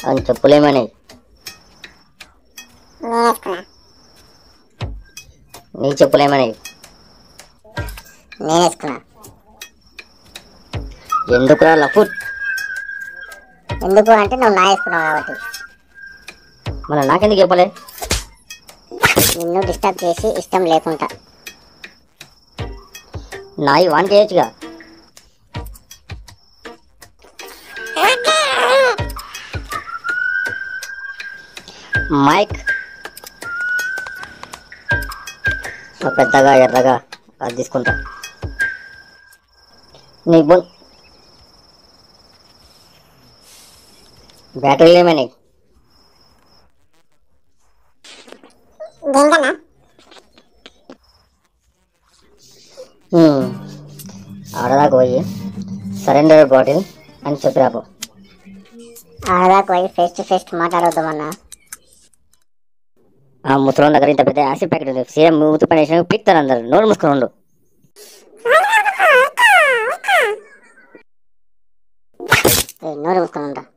అని చెప్పులేమని నేనేసుకున్నా. నీ చెప్పులేమని నేనేసుకున్నా. ఎందుకురా లఫుట్? ఎందుకు అంటే నువ్వు నా వేసుకున్నావు కాబట్టి. మన నాకెందుకు చెప్పలే? నిన్ను డిస్టర్బ్ చేసి ఇష్టం లేకుండా. నాయి వాన్ చేయొచ్చుగా. మైక్ పెద్దగా ఎర్రగా అది తీసుకుంటా. నీ బున్ బ్యాటరీలు ఏమైనాయి? దేనికన్నా? ఆడదాకా పోయి సరెండర్ బాటిల్ అని చెప్పి రాపో. ఆడదాకా పోయి ఫేస్ టు ఫేస్ మాట్లాడొద్దామన్నా. ఆ ముసలి దగ్గర ఇంత పెద్ద యాసిడ్ ప్యాకెట్ ఉంది. సేమ్ మూతి పని వేసిన పిక్తారు అందరు. నోరు మూసుకొని ఉండు. నోరు మూసుకొని ఉంటా.